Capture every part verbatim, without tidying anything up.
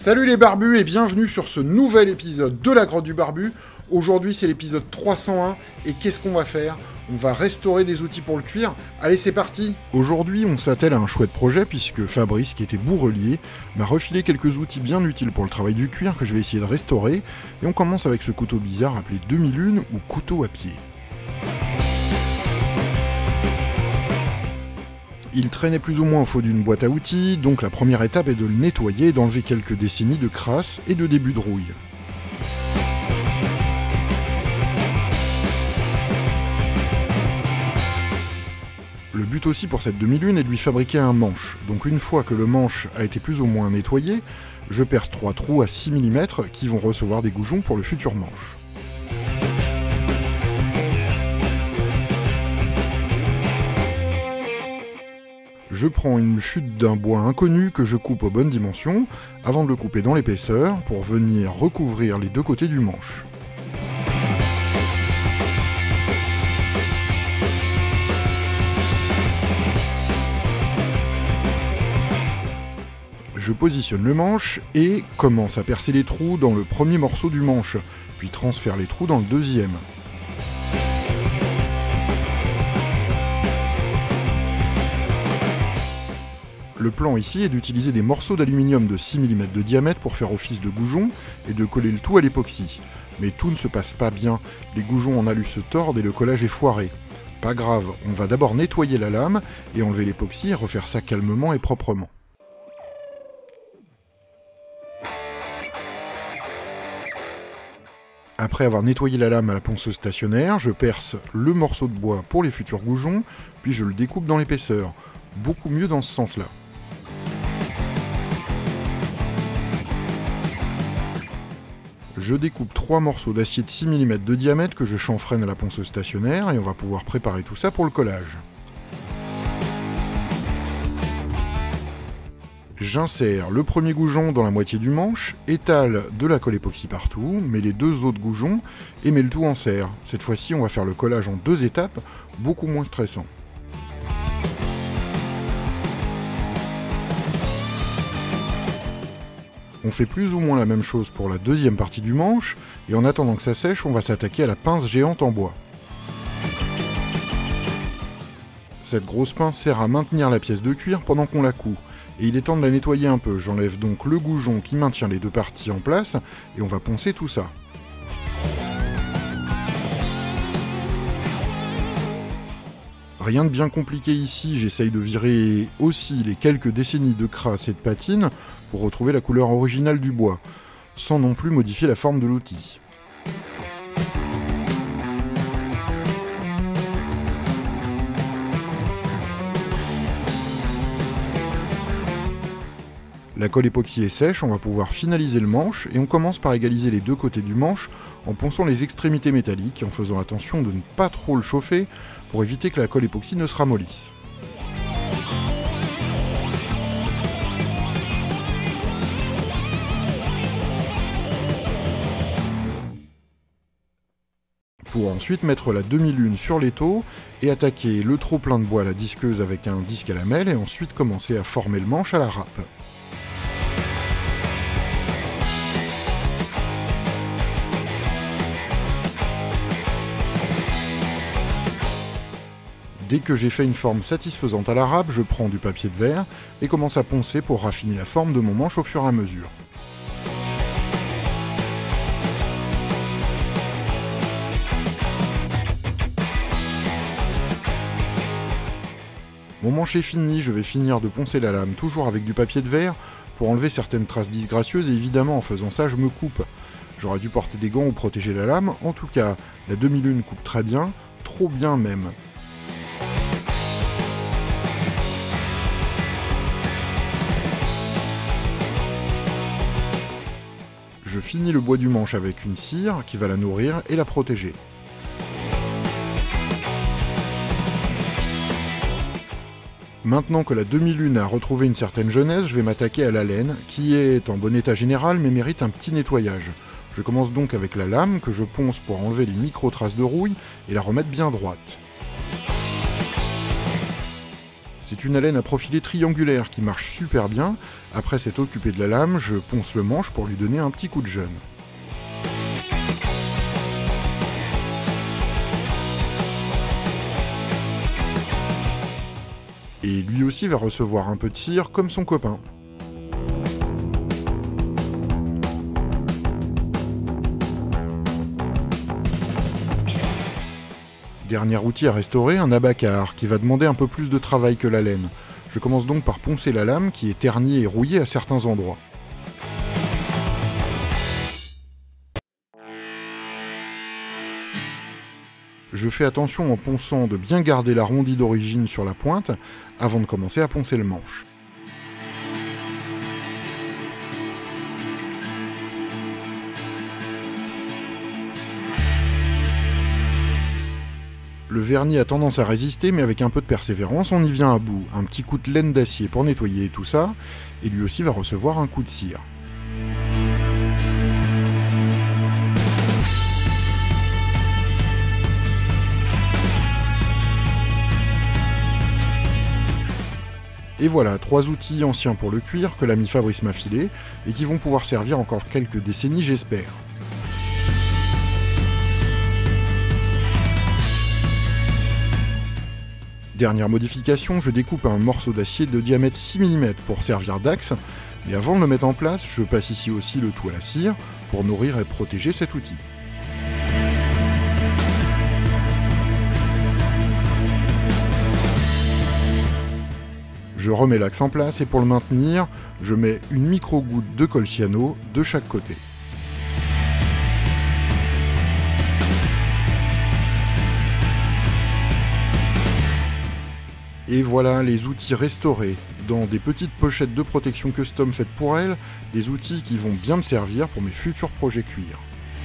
Salut les barbus et bienvenue sur ce nouvel épisode de la grotte du barbu. Aujourd'hui c'est l'épisode trois cent un et qu'est-ce qu'on va faire? On va restaurer des outils pour le cuir. Allez, c'est parti! Aujourd'hui on s'attelle à un chouette projet puisque Fabrice, qui était bourrelier, m'a refilé quelques outils bien utiles pour le travail du cuir que je vais essayer de restaurer. Et on commence avec ce couteau bizarre appelé demi-lune ou couteau à pied. Il traînait plus ou moins au fond d'une boîte à outils, donc la première étape est de le nettoyer et d'enlever quelques décennies de crasse et de début de rouille. Le but aussi pour cette demi-lune est de lui fabriquer un manche. Donc une fois que le manche a été plus ou moins nettoyé, je perce trois trous à six millimètres qui vont recevoir des goujons pour le futur manche. Je prends une chute d'un bois inconnu que je coupe aux bonnes dimensions, avant de le couper dans l'épaisseur, pour venir recouvrir les deux côtés du manche. Je positionne le manche et commence à percer les trous dans le premier morceau du manche, puis transfère les trous dans le deuxième. Le plan ici est d'utiliser des morceaux d'aluminium de six millimètres de diamètre pour faire office de goujons et de coller le tout à l'époxy. Mais tout ne se passe pas bien, les goujons en alu se tordent et le collage est foiré. Pas grave, on va d'abord nettoyer la lame et enlever l'époxy et refaire ça calmement et proprement. Après avoir nettoyé la lame à la ponceuse stationnaire, je perce le morceau de bois pour les futurs goujons, puis je le découpe dans l'épaisseur. Beaucoup mieux dans ce sens-là. Je découpe trois morceaux d'acier de six millimètres de diamètre que je chanfreine à la ponceuse stationnaire et on va pouvoir préparer tout ça pour le collage. J'insère le premier goujon dans la moitié du manche, étale de la colle époxy partout, mets les deux autres goujons et mets le tout en serre. Cette fois-ci, on va faire le collage en deux étapes, beaucoup moins stressant. On fait plus ou moins la même chose pour la deuxième partie du manche, et en attendant que ça sèche, on va s'attaquer à la pince géante en bois. Cette grosse pince sert à maintenir la pièce de cuir pendant qu'on la coud, et il est temps de la nettoyer un peu. J'enlève donc le goujon qui maintient les deux parties en place, et on va poncer tout ça. Rien de bien compliqué ici, j'essaye de virer aussi les quelques décennies de crasse et de patine pour retrouver la couleur originale du bois, sans non plus modifier la forme de l'outil. La colle époxy est sèche, on va pouvoir finaliser le manche et on commence par égaliser les deux côtés du manche en ponçant les extrémités métalliques et en faisant attention de ne pas trop le chauffer pour éviter que la colle époxy ne se ramollisse. Pour ensuite mettre la demi-lune sur l'étau et attaquer le trop plein de bois à la disqueuse avec un disque à lamelles et ensuite commencer à former le manche à la râpe. Dès que j'ai fait une forme satisfaisante à la râpe, je prends du papier de verre et commence à poncer pour raffiner la forme de mon manche au fur et à mesure. Mon manche est fini, je vais finir de poncer la lame toujours avec du papier de verre pour enlever certaines traces disgracieuses et évidemment en faisant ça je me coupe. J'aurais dû porter des gants ou protéger la lame, en tout cas la demi-lune coupe très bien, trop bien même. Je finis le bois du manche avec une cire qui va la nourrir et la protéger. Maintenant que la demi-lune a retrouvé une certaine jeunesse, je vais m'attaquer à la laine, qui est en bon état général mais mérite un petit nettoyage. Je commence donc avec la lame que je ponce pour enlever les micro-traces de rouille et la remettre bien droite. C'est une alène à profilé triangulaire qui marche super bien. Après s'être occupé de la lame, je ponce le manche pour lui donner un petit coup de jeune. Et lui aussi va recevoir un peu de cire comme son copain. Dernier outil à restaurer, un abacar, qui va demander un peu plus de travail que la laine. Je commence donc par poncer la lame qui est ternie et rouillée à certains endroits. Je fais attention en ponçant de bien garder l'arrondi d'origine sur la pointe avant de commencer à poncer le manche. Le vernis a tendance à résister, mais avec un peu de persévérance, on y vient à bout. Un petit coup de laine d'acier pour nettoyer tout ça, et lui aussi va recevoir un coup de cire. Et voilà, trois outils anciens pour le cuir que l'ami Fabrice m'a filé, et qui vont pouvoir servir encore quelques décennies, j'espère. Dernière modification, je découpe un morceau d'acier de diamètre six millimètres pour servir d'axe, mais avant de le mettre en place, je passe ici aussi le tout à la cire pour nourrir et protéger cet outil. Je remets l'axe en place et pour le maintenir, je mets une micro-goutte de colle cyano de chaque côté. Et voilà les outils restaurés dans des petites pochettes de protection custom faites pour elles, des outils qui vont bien me servir pour mes futurs projets cuir.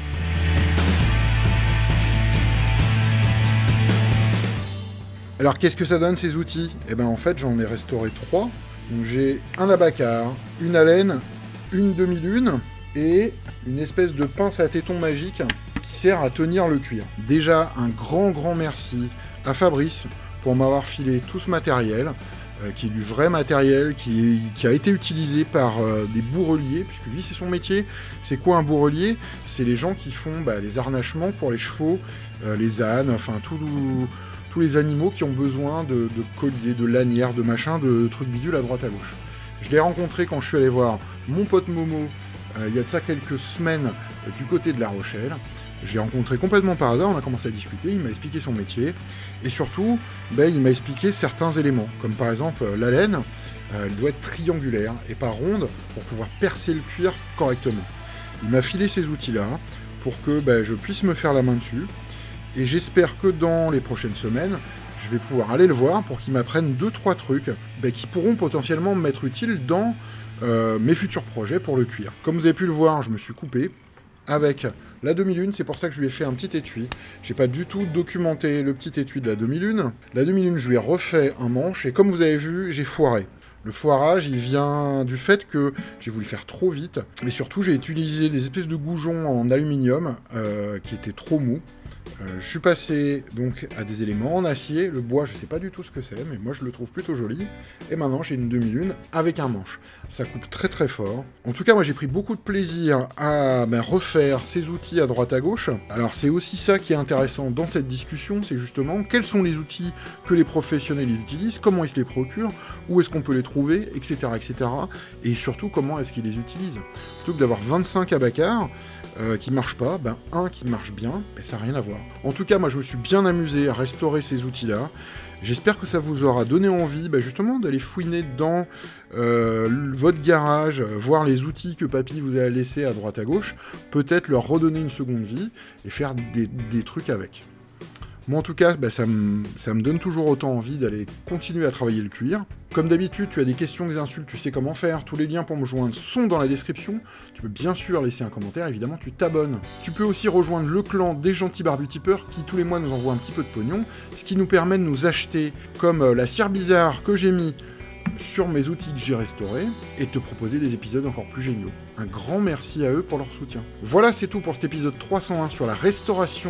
Alors qu'est-ce que ça donne ces outils? Eh bien en fait j'en ai restauré trois. Donc j'ai un abacar, une alène, une demi-lune et une espèce de pince à téton magique qui sert à tenir le cuir. Déjà un grand grand merci à Fabrice pour m'avoir filé tout ce matériel, euh, qui est du vrai matériel, qui, qui a été utilisé par euh, des bourreliers, puisque lui c'est son métier. C'est quoi un bourrelier? C'est les gens qui font bah, les harnachements pour les chevaux, euh, les ânes, enfin tout, tous les animaux qui ont besoin de, de colliers, de lanières, de machins, de trucs bidules à droite à gauche. Je l'ai rencontré quand je suis allé voir mon pote Momo, euh, il y a de ça quelques semaines, euh, du côté de La Rochelle. Je l'ai rencontré complètement par hasard, on a commencé à discuter, il m'a expliqué son métier, et surtout, ben, il m'a expliqué certains éléments, comme par exemple la laine, euh, elle doit être triangulaire et pas ronde pour pouvoir percer le cuir correctement. Il m'a filé ces outils-là pour que ben, je puisse me faire la main dessus, et j'espère que dans les prochaines semaines, je vais pouvoir aller le voir pour qu'il m'apprenne deux trois trucs ben, qui pourront potentiellement m'être utiles dans euh, mes futurs projets pour le cuir. Comme vous avez pu le voir, je me suis coupé avec la demi-lune, c'est pour ça que je lui ai fait un petit étui. J'ai pas du tout documenté le petit étui de la demi-lune. La demi-lune, je lui ai refait un manche, et comme vous avez vu, j'ai foiré. Le foirage, il vient du fait que j'ai voulu faire trop vite, et surtout j'ai utilisé des espèces de goujons en aluminium euh, qui étaient trop mous. Euh, je suis passé donc à des éléments en acier. Le bois, je sais pas du tout ce que c'est, mais moi je le trouve plutôt joli. Et maintenant j'ai une demi-lune avec un manche. Ça coupe très très fort. En tout cas, moi j'ai pris beaucoup de plaisir à ben, refaire ces outils à droite à gauche. Alors c'est aussi ça qui est intéressant dans cette discussion, c'est justement quels sont les outils que les professionnels utilisent, comment ils se les procurent, où est-ce qu'on peut les trouver, et cetera, et cetera. Et surtout comment est-ce qu'ils les utilisent. Plutôt que d'avoir vingt-cinq abacars, Euh, qui marche pas, ben un qui marche bien, ben, ça n'a rien à voir. En tout cas, moi je me suis bien amusé à restaurer ces outils-là. J'espère que ça vous aura donné envie ben, justement d'aller fouiner dans euh, votre garage, voir les outils que papy vous a laissés à droite à gauche, peut-être leur redonner une seconde vie et faire des, des trucs avec. Moi en tout cas, bah, ça, me, ça me donne toujours autant envie d'aller continuer à travailler le cuir. Comme d'habitude, tu as des questions, des insultes, tu sais comment faire. Tous les liens pour me joindre sont dans la description. Tu peux bien sûr laisser un commentaire, évidemment tu t'abonnes. Tu peux aussi rejoindre le clan des gentils barbutipeurs qui tous les mois nous envoient un petit peu de pognon, ce qui nous permet de nous acheter comme euh, la cire bizarre que j'ai mis sur mes outils que j'ai restaurés et te proposer des épisodes encore plus géniaux. Un grand merci à eux pour leur soutien. Voilà, c'est tout pour cet épisode trois cent un sur la restauration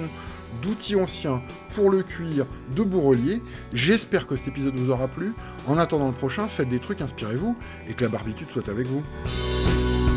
d'outils anciens pour le cuir, de bourrelier. J'espère que cet épisode vous aura plu. En attendant le prochain, faites des trucs, inspirez-vous, et que la barbitude soit avec vous.